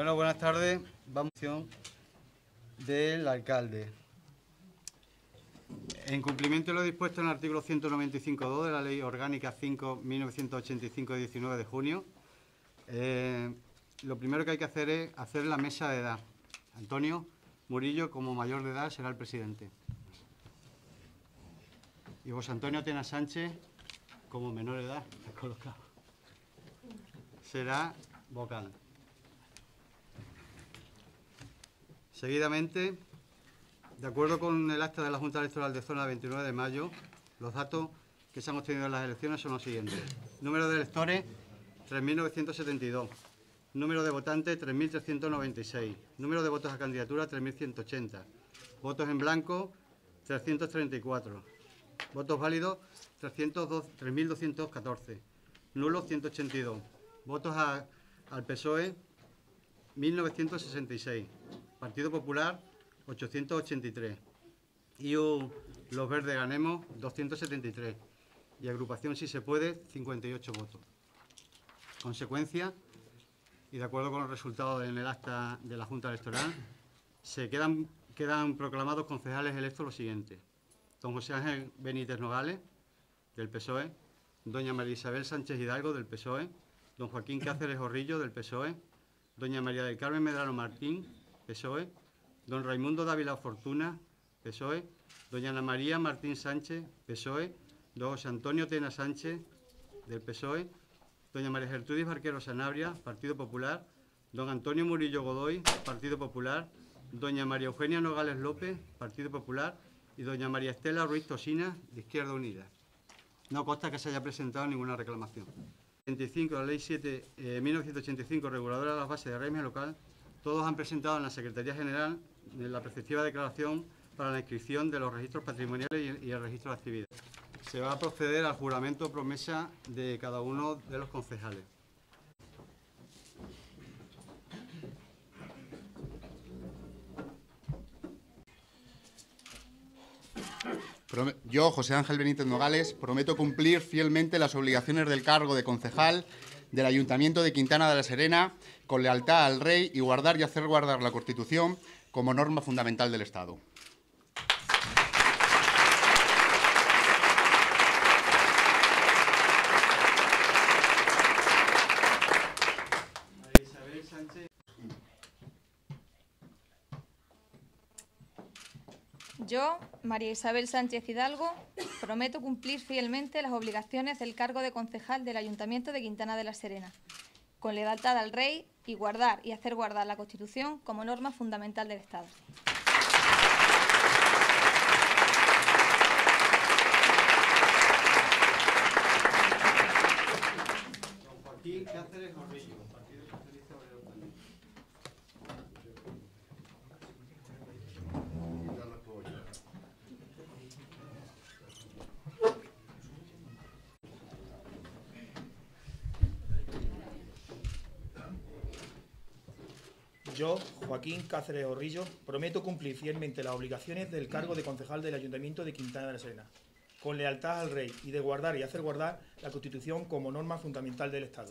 Bueno, buenas tardes. Vamos a la del alcalde. En cumplimiento de lo dispuesto en el artículo 195.2 de la Ley Orgánica 5.1985 de 19 de junio, lo primero que hay que hacer es hacer la mesa de edad. Antonio Murillo, como mayor de edad, será el presidente. Y José Antonio Tena Sánchez, como menor de edad, colocado, será vocal. Seguidamente, de acuerdo con el acta de la Junta Electoral de Zona 29 de mayo, los datos que se han obtenido en las elecciones son los siguientes. Número de electores, 3.972. Número de votantes, 3.396. Número de votos a candidatura, 3.180. Votos en blanco, 334. Votos válidos, 3.214. Nulos, 182. Votos al PSOE, 1.966. Partido Popular, 883. IU Los Verdes Ganemos, 273. Y Agrupación Si Se Puede, 58 votos. Consecuencia, y de acuerdo con los resultados en el acta de la Junta Electoral, quedan proclamados concejales electos los siguientes: don José Ángel Benítez Nogales, del PSOE; doña María Isabel Sánchez Hidalgo, del PSOE; don Joaquín Cáceres Orrillo, del PSOE; doña María del Carmen Medrano Martín, PSOE; don Raimundo Dávila Fortuna, PSOE; doña Ana María Martín Sánchez, PSOE; don José Antonio Tena Sánchez, del PSOE; doña María Gertrudis Barquero Sanabria, Partido Popular; don Antonio Murillo Godoy, Partido Popular; doña María Eugenia Nogales López, Partido Popular; y doña María Estela Ruiz Tosina, de Izquierda Unida. No consta que se haya presentado ninguna reclamación. 25, la Ley 7, 1985, reguladora de las bases de régimen local, todos han presentado en la Secretaría General la preceptiva declaración para la inscripción de los registros patrimoniales y el registro de actividades. Se va a proceder al juramento o promesa de cada uno de los concejales. Yo, José Ángel Benítez Nogales, prometo cumplir fielmente las obligaciones del cargo de concejal del Ayuntamiento de Quintana de la Serena, con lealtad al Rey, y guardar y hacer guardar la Constitución como norma fundamental del Estado. Yo, María Isabel Sánchez Hidalgo, prometo cumplir fielmente las obligaciones del cargo de concejal del Ayuntamiento de Quintana de la Serena, con lealtad al Rey, y guardar y hacer guardar la Constitución como norma fundamental del Estado. Don Joaquín Cáceres Orrillo, Partido Socialista Obrero Español. Yo, Joaquín Cáceres Orrillo, prometo cumplir fielmente las obligaciones del cargo de concejal del Ayuntamiento de Quintana de la Serena, con lealtad al Rey, y de guardar y hacer guardar la Constitución como norma fundamental del Estado.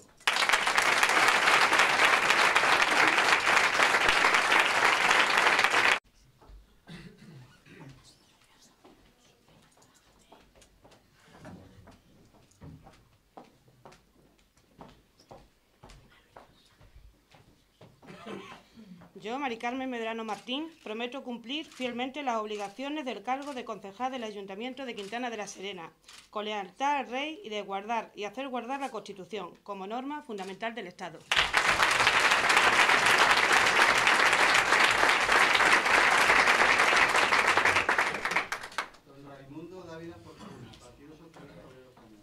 Yo, Mari Carmen Medrano Martín, prometo cumplir fielmente las obligaciones del cargo de concejal del Ayuntamiento de Quintana de la Serena, con lealtad al Rey, y de guardar y hacer guardar la Constitución como norma fundamental del Estado. Don Raimundo Dávila Fortuna, Partido Socialista Obrero Español.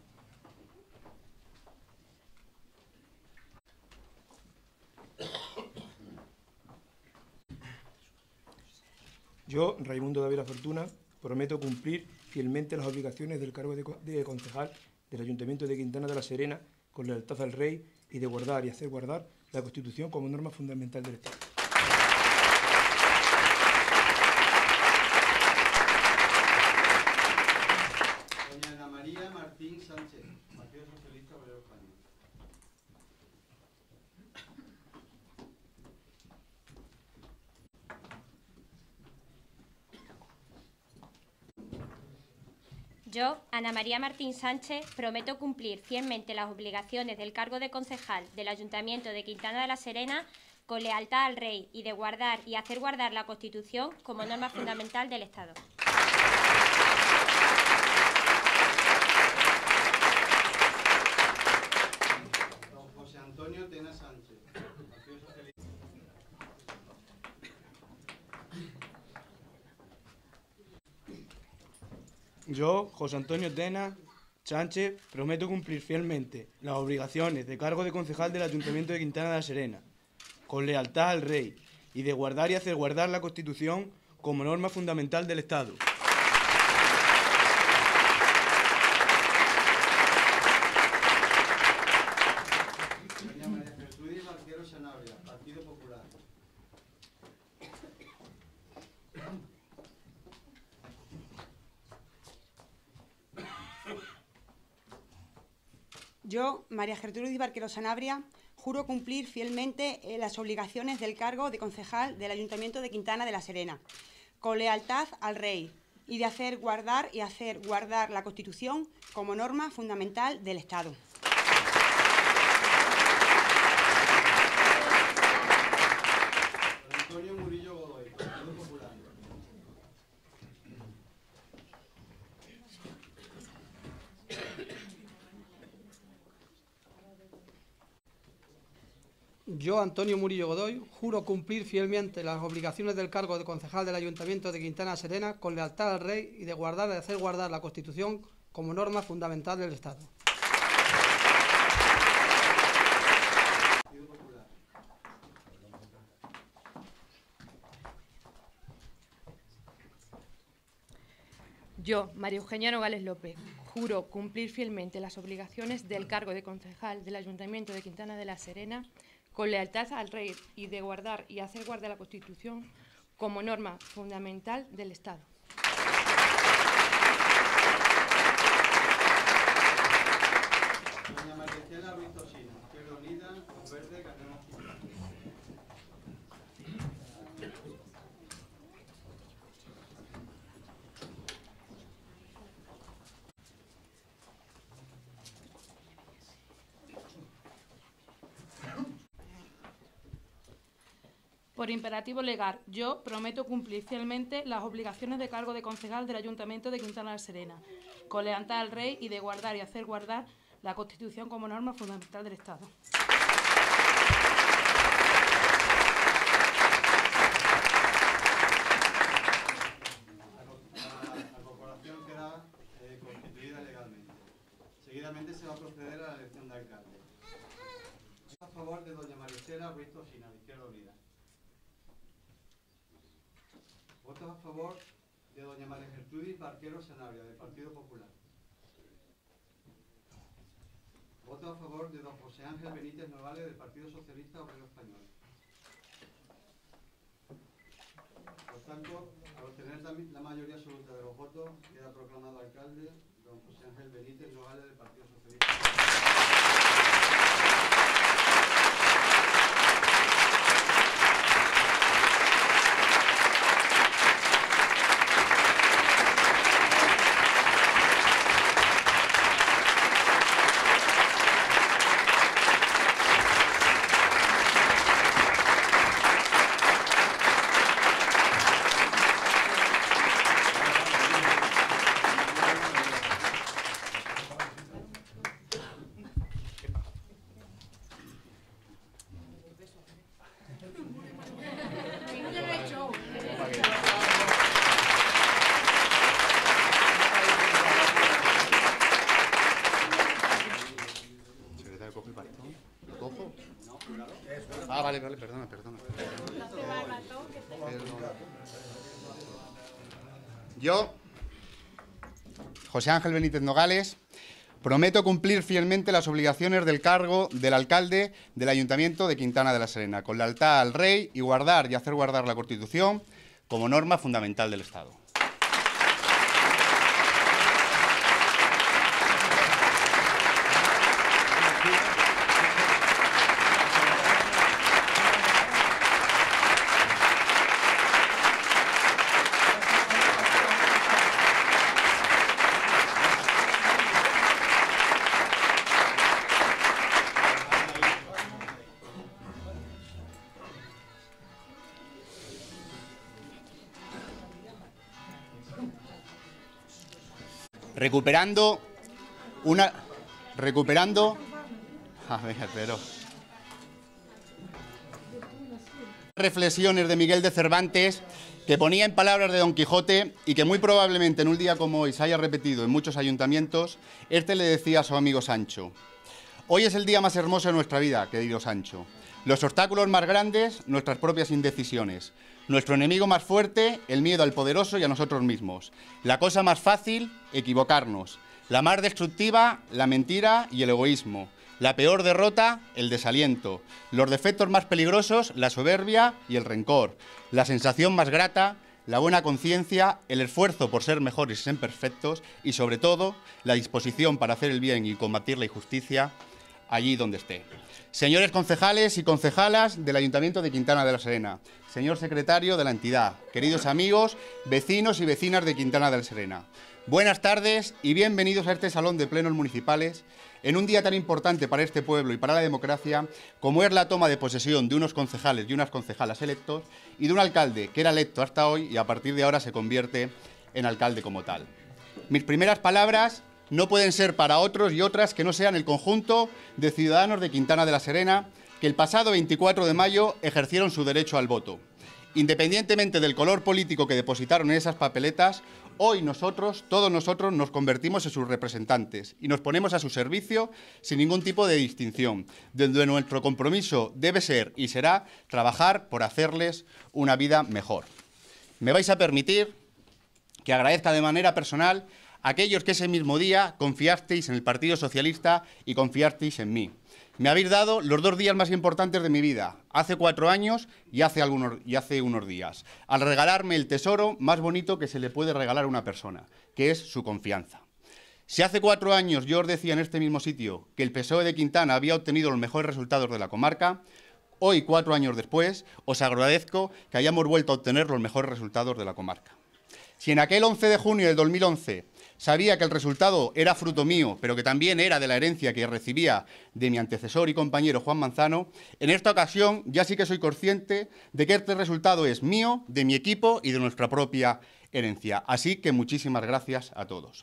Yo, Raimundo Dávila Fortuna, prometo cumplir fielmente las obligaciones del cargo de concejal del Ayuntamiento de Quintana de la Serena, con lealtad al Rey, y de guardar y hacer guardar la Constitución como norma fundamental del Estado. Doña Ana María Martín Sánchez, Partido Socialista Obrero Español. Yo, Ana María Martín Sánchez, prometo cumplir fielmente las obligaciones del cargo de concejal del Ayuntamiento de Quintana de la Serena con lealtad al Rey y de guardar y hacer guardar la Constitución como norma fundamental del Estado. Don José Antonio Tena Sánchez. Yo, José Antonio Tena Sánchez, prometo cumplir fielmente las obligaciones de cargo de concejal del Ayuntamiento de Quintana de la Serena, con lealtad al Rey y de guardar y hacer guardar la Constitución como norma fundamental del Estado. Doña María Gertrudis Barquero Sanabria, Partido Popular. Yo, María Gertrudis Barquero Sanabria, juro cumplir fielmente las obligaciones del cargo de concejal del Ayuntamiento de Quintana de la Serena, con lealtad al Rey y de hacer guardar la Constitución como norma fundamental del Estado. Antonio Murillo Godoy, Partido Popular. Yo, Antonio Murillo Godoy, juro cumplir fielmente las obligaciones del cargo de concejal del Ayuntamiento de Quintana de la Serena con lealtad al Rey y de guardar y hacer guardar la Constitución como norma fundamental del Estado. Yo, María Eugenia Nogales López, juro cumplir fielmente las obligaciones del cargo de concejal del Ayuntamiento de Quintana de la Serena con lealtad al Rey y de guardar y hacer guardar la Constitución como norma fundamental del Estado. Doña María Estela Ruiz Tosino, Izquierda Unida, Los Verdes, Ganemos Quintana. Por imperativo legal, yo prometo cumplir fielmente las obligaciones de cargo de concejal del Ayuntamiento de Quintana de la Serena, con lealtad al Rey y de guardar y hacer guardar la Constitución como norma fundamental del Estado. La corporación queda constituida legalmente. Seguidamente se va a proceder a la elección de alcalde. A favor de doña María Estela Ruiz Tosino, de Izquierda Unida. Votos a favor de doña María Gertrudis Barquero Sanabria, del Partido Popular. Votos a favor de don José Ángel Benítez Nogales, del Partido Socialista Obrero Español. Por tanto, al obtener la mayoría absoluta de los votos, queda proclamado alcalde don José Ángel Benítez Nogales, del Partido Socialista. Ah, vale, perdona. Yo, José Ángel Benítez Nogales, prometo cumplir fielmente las obligaciones del cargo del alcalde del Ayuntamiento de Quintana de la Serena, con lealtad al Rey y guardar y hacer guardar la Constitución como norma fundamental del Estado. recuperando a ver, pero reflexiones de Miguel de Cervantes que ponía en palabras de Don Quijote y que muy probablemente en un día como hoy se haya repetido en muchos ayuntamientos. Este le decía a su amigo Sancho: hoy es el día más hermoso de nuestra vida, querido Sancho. Los obstáculos más grandes, nuestras propias indecisiones. Nuestro enemigo más fuerte, el miedo al poderoso y a nosotros mismos. La cosa más fácil, equivocarnos. La más destructiva, la mentira y el egoísmo. La peor derrota, el desaliento. Los defectos más peligrosos, la soberbia y el rencor. La sensación más grata, la buena conciencia, el esfuerzo por ser mejores y ser perfectos y, sobre todo, la disposición para hacer el bien y combatir la injusticia allí donde esté. Señores concejales y concejalas del Ayuntamiento de Quintana de la Serena, señor secretario de la entidad, queridos amigos, vecinos y vecinas de Quintana de la Serena, buenas tardes y bienvenidos a este Salón de Plenos Municipales en un día tan importante para este pueblo y para la democracia como es la toma de posesión de unos concejales y unas concejalas electos y de un alcalde que era electo hasta hoy y a partir de ahora se convierte en alcalde como tal. Mis primeras palabras no pueden ser para otros y otras que no sean el conjunto de ciudadanos de Quintana de la Serena que el pasado 24 de mayo ejercieron su derecho al voto. Independientemente del color político que depositaron en esas papeletas, hoy nosotros, todos nosotros, nos convertimos en sus representantes y nos ponemos a su servicio sin ningún tipo de distinción, donde nuestro compromiso debe ser y será trabajar por hacerles una vida mejor. Me vais a permitir que agradezca de manera personal a aquellos que ese mismo día confiasteis en el Partido Socialista y confiasteis en mí. Me habéis dado los 2 días más importantes de mi vida, hace 4 años y hace unos días, al regalarme el tesoro más bonito que se le puede regalar a una persona, que es su confianza. Si hace 4 años yo os decía en este mismo sitio que el PSOE de Quintana había obtenido los mejores resultados de la comarca, hoy, 4 años después, os agradezco que hayamos vuelto a obtener los mejores resultados de la comarca. Si en aquel 11 de junio del 2011 sabía que el resultado era fruto mío, pero que también era de la herencia que recibía de mi antecesor y compañero Juan Manzano, en esta ocasión ya sí que soy consciente de que este resultado es mío, de mi equipo y de nuestra propia herencia. Así que muchísimas gracias a todos.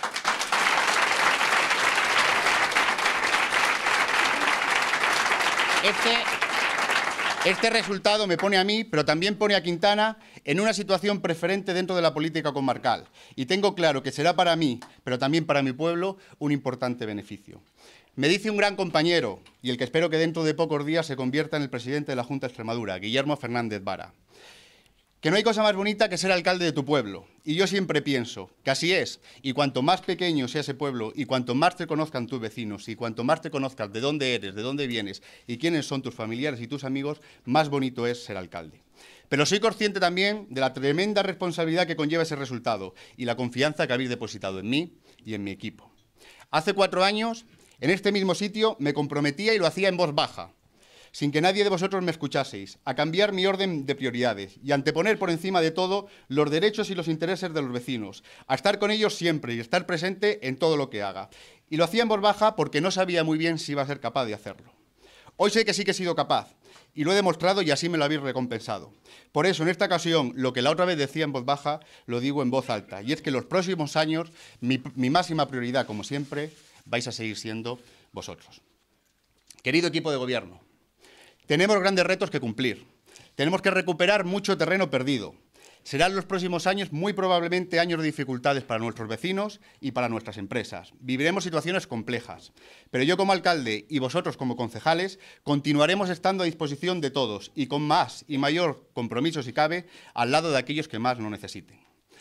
Este resultado me pone a mí, pero también pone a Quintana en una situación preferente dentro de la política comarcal. Y tengo claro que será para mí, pero también para mi pueblo, un importante beneficio. Me dice un gran compañero, y el que espero que dentro de pocos días se convierta en el presidente de la Junta de Extremadura, Guillermo Fernández Vara, que no hay cosa más bonita que ser alcalde de tu pueblo. Y yo siempre pienso que así es, y cuanto más pequeño sea ese pueblo, y cuanto más te conozcan tus vecinos, y cuanto más te conozcas de dónde eres, de dónde vienes, y quiénes son tus familiares y tus amigos, más bonito es ser alcalde. Pero soy consciente también de la tremenda responsabilidad que conlleva ese resultado, y la confianza que habéis depositado en mí y en mi equipo. Hace 4 años, en este mismo sitio, me comprometía y lo hacía en voz baja, sin que nadie de vosotros me escuchaseis, a cambiar mi orden de prioridades y anteponer por encima de todo los derechos y los intereses de los vecinos, a estar con ellos siempre y estar presente en todo lo que haga. Y lo hacía en voz baja porque no sabía muy bien si iba a ser capaz de hacerlo. Hoy sé que sí que he sido capaz y lo he demostrado y así me lo habéis recompensado. Por eso, en esta ocasión, lo que la otra vez decía en voz baja, lo digo en voz alta. Y es que en los próximos años, mi máxima prioridad, como siempre, vais a seguir siendo vosotros. Querido equipo de gobierno, tenemos grandes retos que cumplir. Tenemos que recuperar mucho terreno perdido. Serán los próximos años muy probablemente años de dificultades para nuestros vecinos y para nuestras empresas. Viviremos situaciones complejas. Pero yo como alcalde y vosotros como concejales continuaremos estando a disposición de todos y con más y mayor compromiso si cabe al lado de aquellos que más lo necesiten.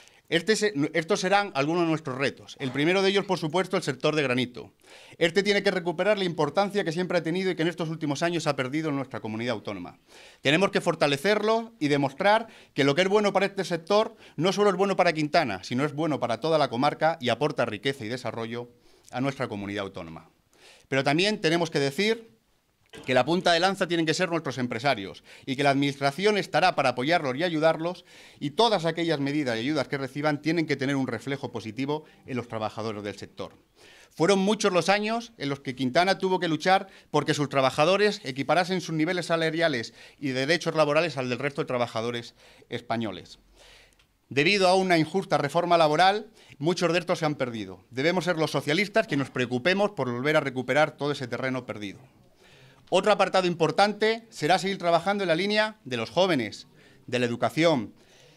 Estos serán algunos de nuestros retos. El primero de ellos, por supuesto, el sector de granito. Este tiene que recuperar la importancia que siempre ha tenido y que en estos últimos años ha perdido en nuestra comunidad autónoma. Tenemos que fortalecerlo y demostrar que lo que es bueno para este sector no solo es bueno para Quintana, sino es bueno para toda la comarca y aporta riqueza y desarrollo a nuestra comunidad autónoma. Pero también tenemos que decir que la punta de lanza tienen que ser nuestros empresarios y que la Administración estará para apoyarlos y ayudarlos y todas aquellas medidas y ayudas que reciban tienen que tener un reflejo positivo en los trabajadores del sector. Fueron muchos los años en los que Quintana tuvo que luchar porque sus trabajadores equiparasen sus niveles salariales y derechos laborales al del resto de trabajadores españoles. Debido a una injusta reforma laboral, muchos de estos se han perdido. Debemos ser los socialistas que nos preocupemos por volver a recuperar todo ese terreno perdido. Otro apartado importante será seguir trabajando en la línea de los jóvenes, de la educación,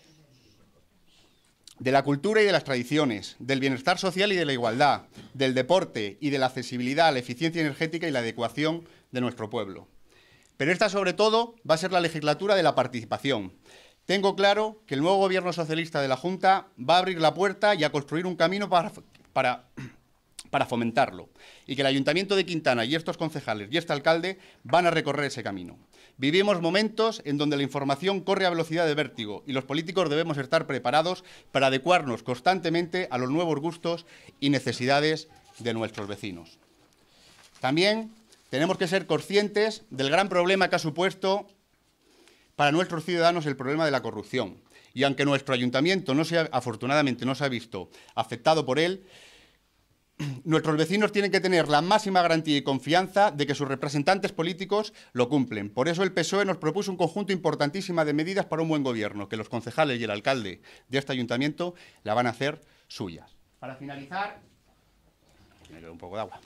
de la cultura y de las tradiciones, del bienestar social y de la igualdad, del deporte y de la accesibilidad, la eficiencia energética y la adecuación de nuestro pueblo. Pero esta, sobre todo, va a ser la legislatura de la participación. Tengo claro que el nuevo Gobierno socialista de la Junta va a abrir la puerta y a construir un camino para fomentarlo, y que el Ayuntamiento de Quintana y estos concejales y este alcalde van a recorrer ese camino. Vivimos momentos en donde la información corre a velocidad de vértigo y los políticos debemos estar preparados para adecuarnos constantemente a los nuevos gustos y necesidades de nuestros vecinos. También tenemos que ser conscientes del gran problema que ha supuesto para nuestros ciudadanos el problema de la corrupción. Y aunque nuestro ayuntamiento afortunadamente no se ha visto afectado por él, nuestros vecinos tienen que tener la máxima garantía y confianza de que sus representantes políticos lo cumplen. Por eso el PSOE nos propuso un conjunto importantísimo de medidas para un buen gobierno, que los concejales y el alcalde de este ayuntamiento la van a hacer suyas. Para finalizar, me queda un poco de agua.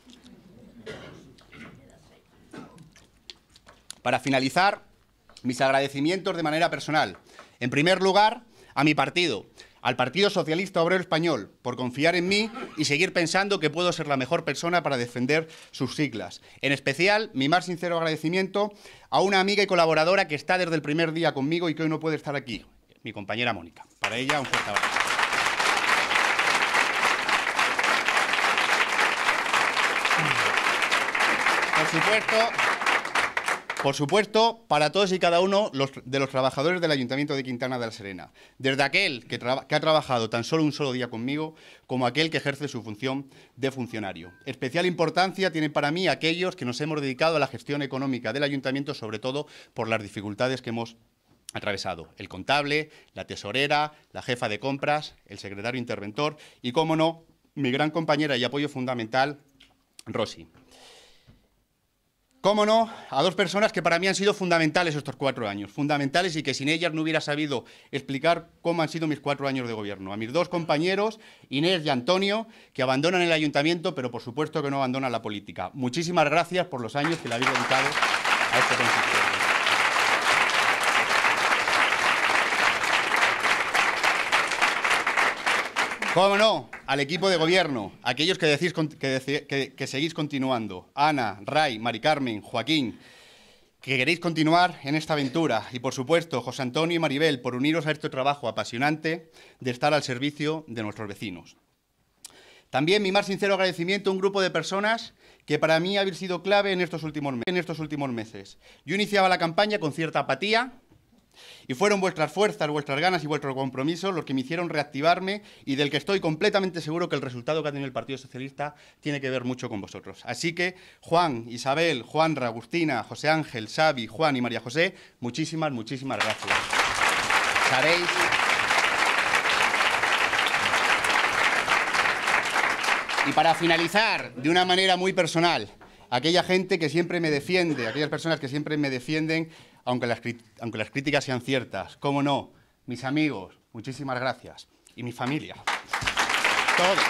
Para finalizar, mis agradecimientos de manera personal. En primer lugar, a mi partido, al Partido Socialista Obrero Español, por confiar en mí y seguir pensando que puedo ser la mejor persona para defender sus siglas. En especial, mi más sincero agradecimiento a una amiga y colaboradora que está desde el primer día conmigo y que hoy no puede estar aquí, mi compañera Mónica. Para ella, un fuerte abrazo. Por supuesto, para todos y cada uno de los trabajadores del Ayuntamiento de Quintana de la Serena, desde aquel que ha trabajado tan solo un solo día conmigo, como aquel que ejerce su función de funcionario. Especial importancia tienen para mí aquellos que nos hemos dedicado a la gestión económica del Ayuntamiento, sobre todo por las dificultades que hemos atravesado. El contable, la tesorera, la jefa de compras, el secretario interventor y, cómo no, mi gran compañera y apoyo fundamental, Rosy. Cómo no, a dos personas que para mí han sido fundamentales estos 4 años, fundamentales y que sin ellas no hubiera sabido explicar cómo han sido mis 4 años de gobierno. A mis dos compañeros, Inés y Antonio, que abandonan el ayuntamiento, pero por supuesto que no abandonan la política. Muchísimas gracias por los años que le habéis dedicado a este consistorio. Cómo no, al equipo de gobierno, aquellos que seguís continuando, Ana, Ray, Mari Carmen, Joaquín, que queréis continuar en esta aventura, y por supuesto José Antonio y Maribel, por uniros a este trabajo apasionante de estar al servicio de nuestros vecinos. También mi más sincero agradecimiento a un grupo de personas que para mí habéis sido clave en estos últimos meses. Yo iniciaba la campaña con cierta apatía, y fueron vuestras fuerzas, vuestras ganas y vuestro compromiso los que me hicieron reactivarme y del que estoy completamente seguro que el resultado que ha tenido el Partido Socialista tiene que ver mucho con vosotros. Así que Juan, Isabel, Juanra, Agustina, José Ángel, Xavi, Juan y María José, muchísimas gracias. Sabéis y para finalizar, de una manera muy personal, aquella gente que siempre me defiende, aquellas personas que siempre me defienden, aunque las críticas sean ciertas. Cómo no, mis amigos, muchísimas gracias. Y mi familia. Todos.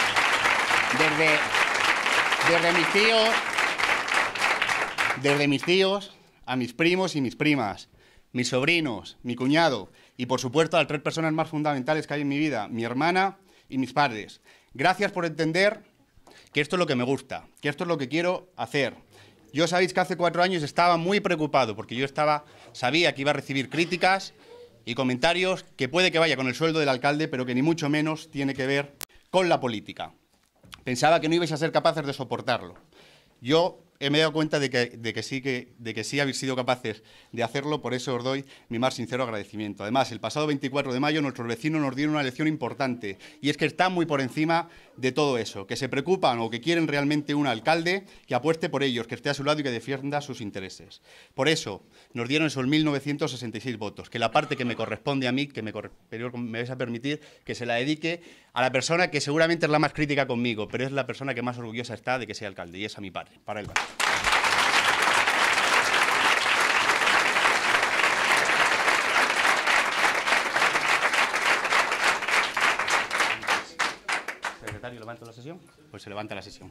Desde mis tíos a mis primos y mis primas, mis sobrinos, mi cuñado y, por supuesto, a las 3 personas más fundamentales que hay en mi vida, mi hermana y mis padres. Gracias por entender que esto es lo que me gusta, que esto es lo que quiero hacer. Yo sabéis que hace 4 años estaba muy preocupado porque yo sabía que iba a recibir críticas y comentarios que puede que vaya con el sueldo del alcalde, pero que ni mucho menos tiene que ver con la política. Pensaba que no ibais a ser capaces de soportarlo. Yo me he dado cuenta de que sí habéis sido capaces de hacerlo, por eso os doy mi más sincero agradecimiento. Además, el pasado 24 de mayo nuestros vecinos nos dieron una lección importante, y es que están muy por encima de todo eso, que se preocupan o que quieren realmente un alcalde que apueste por ellos, que esté a su lado y que defienda sus intereses. Por eso nos dieron esos 1.966 votos, que la parte que me corresponde a mí, me vais a permitir que se la dedique a la persona que seguramente es la más crítica conmigo, pero es la persona que más orgullosa está de que sea alcalde, y es a mi padre, para él. secretario, levanto la sesión. Pues se levanta la sesión.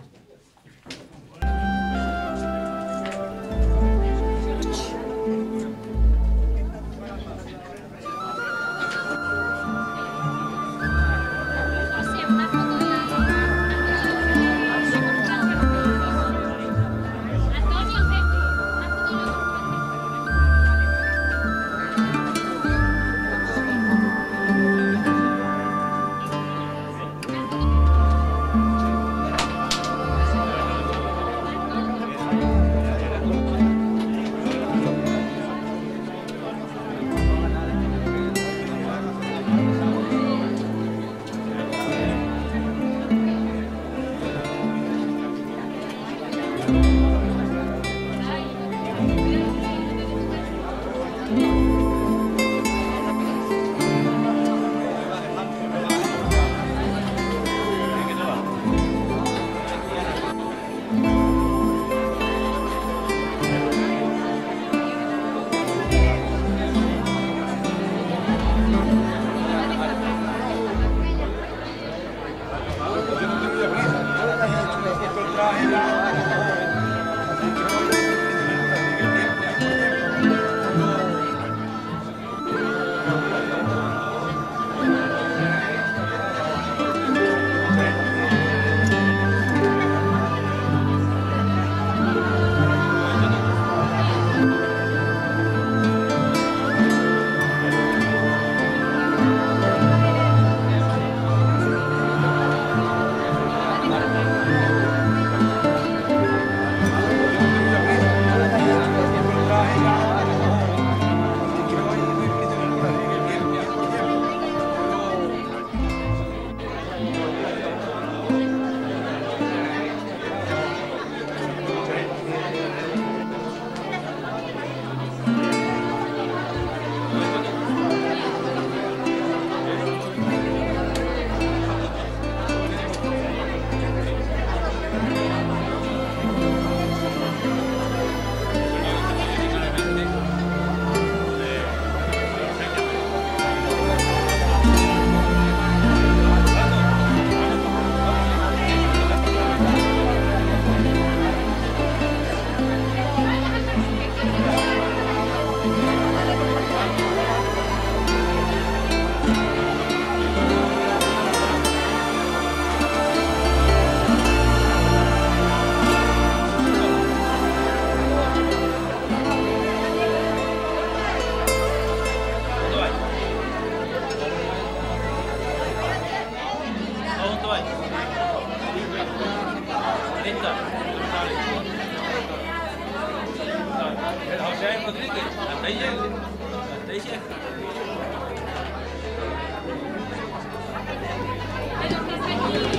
José Rodríguez, hasta ahí llega. Hasta ahí llega.